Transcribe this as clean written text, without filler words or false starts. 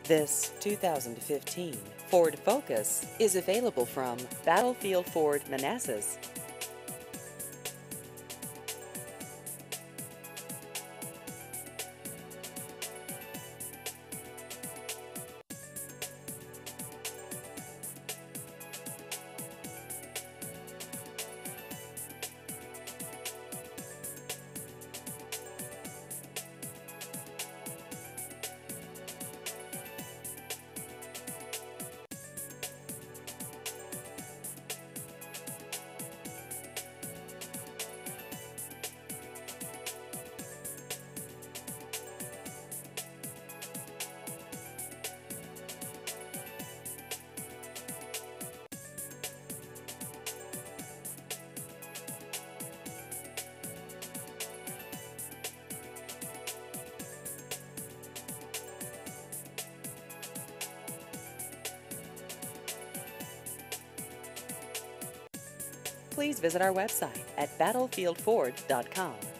This 2015 Ford Focus is available from Battlefield Ford Manassas. Please visit our website at battlefieldford.com.